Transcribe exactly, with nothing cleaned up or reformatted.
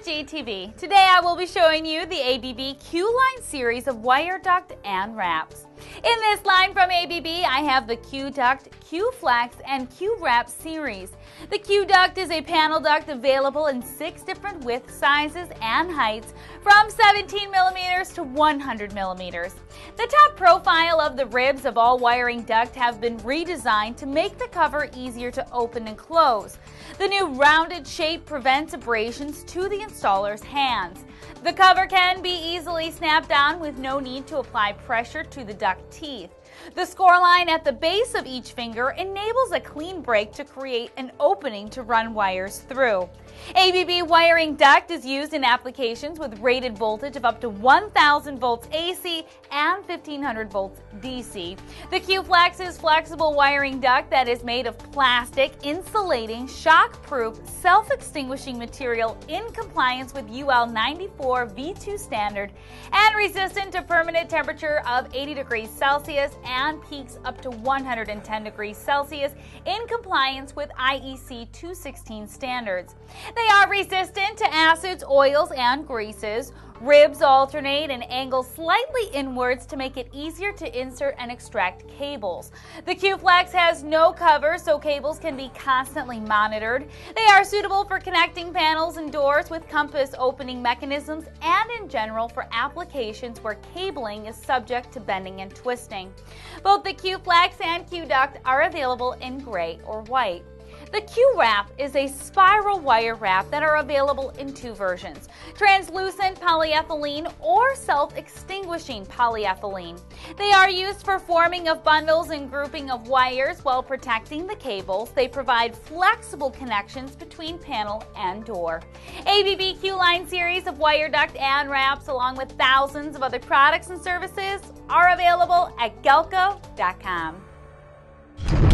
G T V. Today I will be showing you the A B B Q-Line series of wire duct and wraps. In this line from A B B, I have the Q Duct, Q-Flex, and Q-Wrap series. The Q Duct is a panel duct available in six different width sizes and heights, from seventeen millimeters to one hundred millimeters. The top profile of the ribs of all wiring duct have been redesigned to make the cover easier to open and close. The new rounded shape prevents abrasions to the installer's hands. The cover can be easily snapped on with no need to apply pressure to the duct teeth. The score line at the base of each finger enables a clean break to create an opening to run wires through. A B B wiring duct is used in applications with rated voltage of up to one thousand volts A C and fifteen hundred volts D C. The Q-Flex is flexible wiring duct that is made of plastic, insulating, shockproof, self-extinguishing material in compliance with U L ninety-four V two standard and resistant to permanent temperature of eighty degrees Celsius and peaks up to one hundred ten degrees Celsius in compliance with I E C two sixteen standards. They are resistant to acids, oils, and greases. Ribs alternate and angle slightly inwards to make it easier to insert and extract cables. The Q-Flex has no cover, so cables can be constantly monitored. They are suitable for connecting panels and doors with compass opening mechanisms and in general for applications where cabling is subject to bending and twisting. Both the Q-Flex and Q-Duct are available in gray or white. The Q-Wrap is a spiral wire wrap that are available in two versions, translucent polyethylene or self-extinguishing polyethylene. They are used for forming of bundles and grouping of wires while protecting the cables. They provide flexible connections between panel and door. A B B Q-Line series of wire duct and wraps, along with thousands of other products and services, are available at Galco dot com.